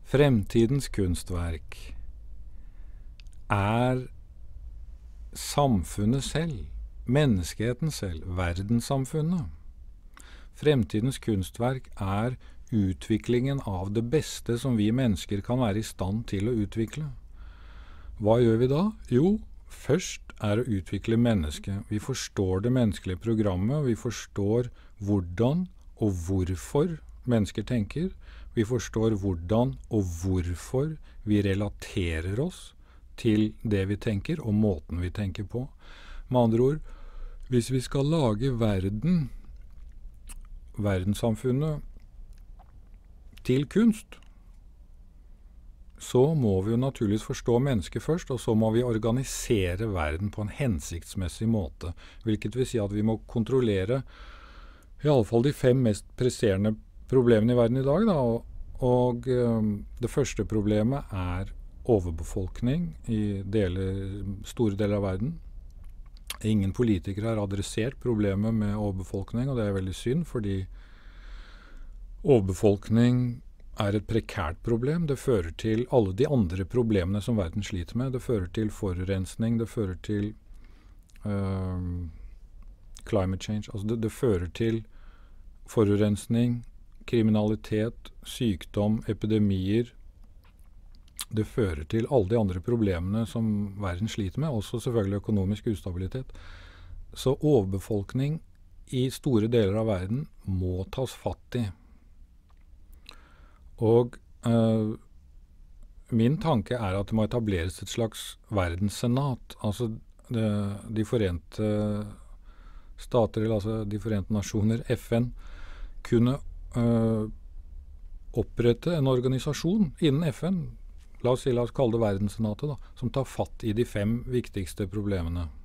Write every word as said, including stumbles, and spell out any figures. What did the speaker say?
Fremtidens kunstverk er samfunnet selv, menneskeheten selv, verdenssamfunnet. Fremtidens kunstverk er utviklingen av det beste som vi mennesker kan være i stand til å utvikle. Hva gjør vi da? Jo, først er å utvikle mennesket. Vi forstår det menneskelige programmet, og vi forstår hvordan og hvorfor mennesker tenker. Vi forstår hvordan og hvorfor vi relaterer oss til det vi tenker, og måten vi tenker på. Med andre ord, hvis vi skal lage verden, verdenssamfunnet, til kunst, så må vi jo naturligvis forstå mennesket først, og så må vi organisere verden på en hensiktsmessig måte. Hvilket vil si at vi må kontrollere i alle fall de fem mest presserende problemene i verden i dag. Da. Og, og um, det første problemet er overbefolkning i deler, store deler av verden. Ingen politikere har adressert problemet med overbefolkning, og det er veldig synd, fordi overbefolkning er et prekært problem. Det fører til alle de andre problemene som verden sliter med. Det fører til forurensning, det fører til uh, climate change. Altså det, det fører til forurensning, kriminalitet, sykdom, epidemier. Det fører til alle de andre problemene som verden sliter med, også selvfølgelig økonomisk ustabilitet. Så overbefolkning i store deler av verden må tas fatt i. Og øh, min tanke er at det må etableres et slags verdenssenat, altså det, de forente stater, eller altså de forente nasjoner, F N, kunne øh, opprette en organisasjon innen F N, la oss, si, la oss kalle det verdenssenatet, da, som tar fatt i de fem viktigste problemene.